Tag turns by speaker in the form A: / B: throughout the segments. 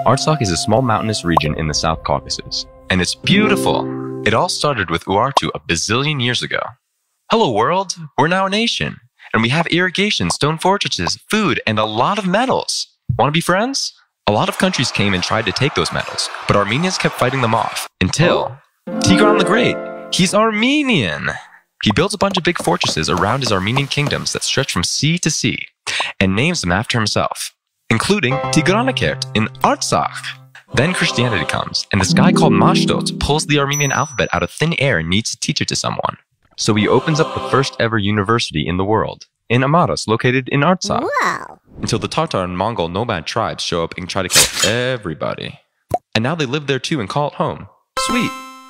A: Artsakh is a small mountainous region in the South Caucasus, and it's beautiful. It all started with Urartu a bazillion years ago. Hello world, we're now a nation, and we have irrigation, stone fortresses, food, and a lot of metals. Want to be friends? A lot of countries came and tried to take those metals, but Armenians kept fighting them off, until Tigran the Great. He's Armenian. He builds a bunch of big fortresses around his Armenian kingdoms that stretch from sea to sea, and names them after himself, including Tigranakert in Artsakh. Then Christianity comes, and this guy called Mashtots pulls the Armenian alphabet out of thin air and needs to teach it to someone. So he opens up the first ever university in the world, in Amaras, located in Artsakh.
B: Wow.
A: Until the Tatar and Mongol nomad tribes show up and try to kill everybody. And now they live there too and call it home. Sweet.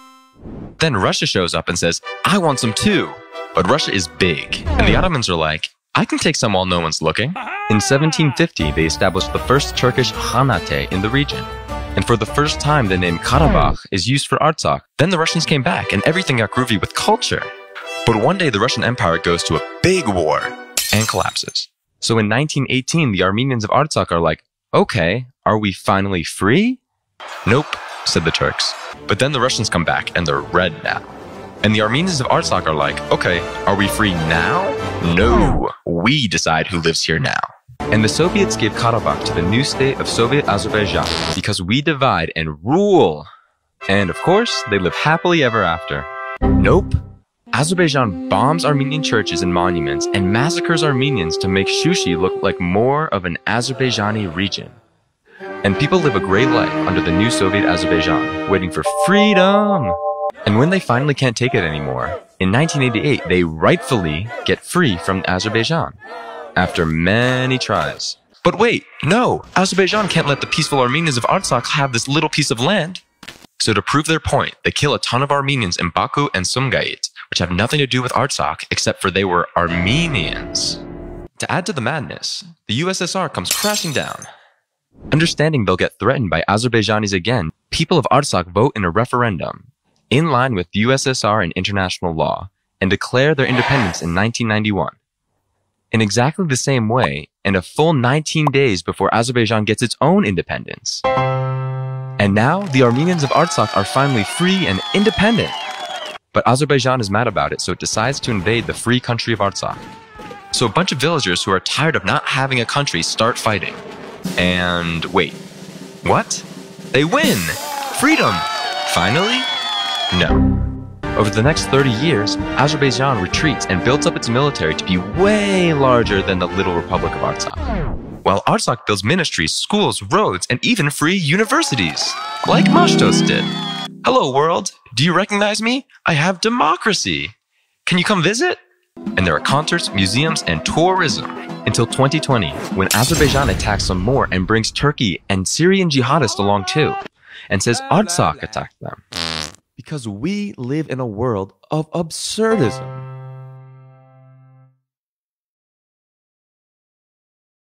A: Then Russia shows up and says, I want some too. But Russia is big, and the Ottomans are like, I can take some while no one's looking. In 1750, they established the first Turkish Khanate in the region. And for the first time, the name Karabakh is used for Artsakh. Then the Russians came back, and everything got groovy with culture. But one day, the Russian Empire goes to a big war and collapses. So in 1918, the Armenians of Artsakh are like, okay, are we finally free? Nope, said the Turks. But then the Russians come back, and they're red now. And the Armenians of Artsakh are like, okay, are we free now? No, we decide who lives here now. And the Soviets gave Karabakh to the new state of Soviet Azerbaijan because we divide and rule. And of course, they live happily ever after. Nope. Azerbaijan bombs Armenian churches and monuments and massacres Armenians to make Shushi look like more of an Azerbaijani region. And people live a great life under the new Soviet Azerbaijan, waiting for freedom. And when they finally can't take it anymore, in 1988, they rightfully get free from Azerbaijan, after many tries. But wait, no, Azerbaijan can't let the peaceful Armenians of Artsakh have this little piece of land. So to prove their point, they kill a ton of Armenians in Baku and Sumgait, which have nothing to do with Artsakh except for they were Armenians. To add to the madness, the USSR comes crashing down. Understanding they'll get threatened by Azerbaijanis again, people of Artsakh vote in a referendum, in line with USSR and international law, and declare their independence in 1991. In exactly the same way, and a full 19 days before Azerbaijan gets its own independence. And now, the Armenians of Artsakh are finally free and independent. But Azerbaijan is mad about it, so it decides to invade the free country of Artsakh. So a bunch of villagers who are tired of not having a country start fighting. And wait, what? They win! Freedom! Finally? No. Over the next 30 years, Azerbaijan retreats and builds up its military to be way larger than the little Republic of Artsakh. While Artsakh builds ministries, schools, roads, and even free universities, like Mashtos did. Hello world, do you recognize me? I have democracy. Can you come visit? And there are concerts, museums, and tourism. Until 2020, when Azerbaijan attacks some more and brings Turkey and Syrian jihadists along too, and says Artsakh attacked them. Because we live in a world of absurdism.